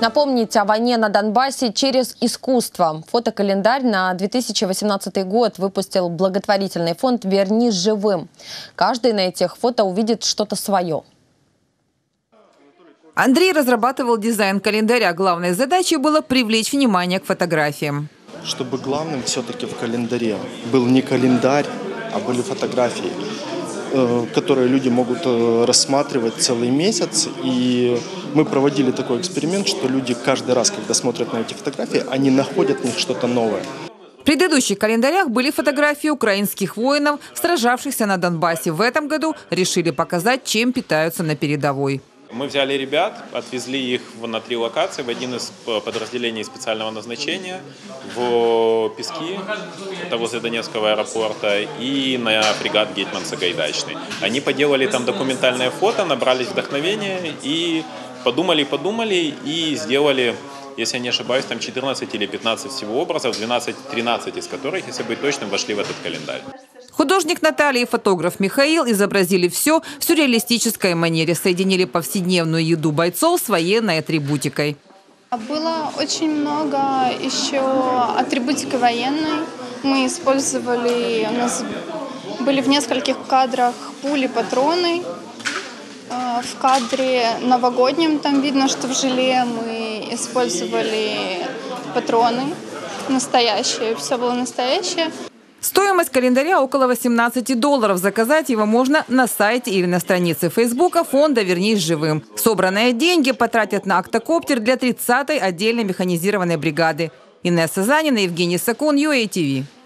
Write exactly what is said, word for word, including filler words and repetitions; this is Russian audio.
Напомнить о войне на Донбассе через искусство. Фотокалендарь на две тысячи восемнадцатый год выпустил благотворительный фонд «Вернись живым». Каждый на этих фото увидит что-то свое. Андрей разрабатывал дизайн календаря. Главной задачей было привлечь внимание к фотографиям. Чтобы главным все-таки в календаре был не календарь, а были фотографии, которые люди могут рассматривать целый месяц. И мы проводили такой эксперимент, что люди каждый раз, когда смотрят на эти фотографии, они находят в них что-то новое. В предыдущих календарях были фотографии украинских воинов, сражавшихся на Донбассе. В этом году решили показать, чем питаются на передовой. Мы взяли ребят, отвезли их на три локации, в один из подразделений специального назначения, в Пески, это возле Донецкого аэропорта, и на фрегат Гетман Сагайдачный. Они поделали там документальное фото, набрались вдохновения и подумали-подумали и сделали, если я не ошибаюсь, там четырнадцать или пятнадцать всего образов, двенадцать-тринадцать из которых, если быть точным, вошли в этот календарь. Художник Наталья и фотограф Михаил изобразили все в сюрреалистической манере. Соединили повседневную еду бойцов с военной атрибутикой. Было очень много еще атрибутики военной. Мы использовали, у нас были в нескольких кадрах пули, патроны. В кадре новогоднем там видно, что в желе мы использовали патроны настоящие. Все было настоящее. Стоимость календаря около восемнадцати долларов. Заказать его можно на сайте или на странице Фейсбука фонда «Вернись живым». Собранные деньги потратят на октокоптер для тридцатой отдельной механизированной бригады. Инесса Занина, Евгений Сакун, ю эй ти ви.